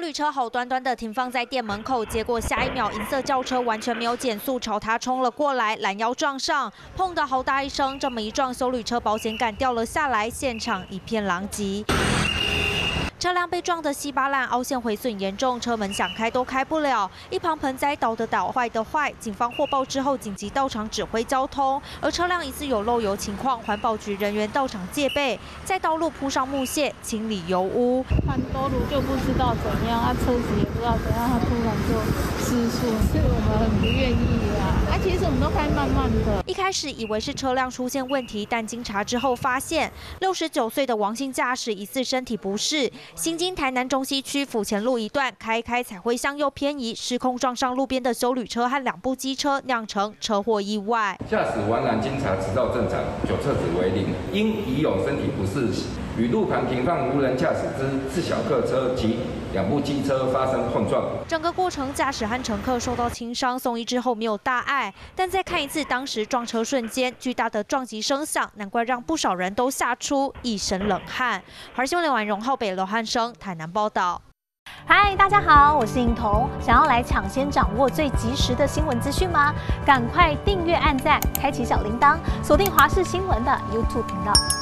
旅车好端端的停放在店门口，结果下一秒银色轿车完全没有减速，朝他冲了过来，拦腰撞上，砰的好大一声，这么一撞，休旅车保险杆掉了下来，现场一片狼藉。 车辆被撞得稀巴烂，凹陷毁损严重，车门想开都开不了。一旁盆栽倒的倒，坏的坏。警方获报之后，紧急到场指挥交通。而车辆疑似有漏油情况，环保局人员到场戒备，在道路铺上木屑，清理油污。 很多路就不知道怎样，车子也不知道怎样，它突然就失速，所以我们很不愿意啊。其实我们都开慢慢的。 一开始以为是车辆出现问题，但经查之后发现，69岁的王姓驾驶疑似身体不适。 行经台南中西区府前路一段，开彩绘向右偏移，失控撞上路边的休旅车和2部机车，酿成车祸意外。 驾驶完然经查执照正常，酒测值为0，因已有身体不适，与路旁停放无人驾驶之自小客车及2部机车发生碰撞。 整个过程，驾驶和乘客受到轻伤，送医之后没有大碍。但再看一次当时撞车瞬间，巨大的撞击声响，难怪让不少人都吓出一身冷汗。华视新闻联网荣浩北罗汉生台南报道。 嗨，大家好，我是颖彤。想要来抢先掌握最及时的新闻资讯吗？赶快订阅、按赞、开启小铃铛，锁定华视新闻的 YouTube 频道。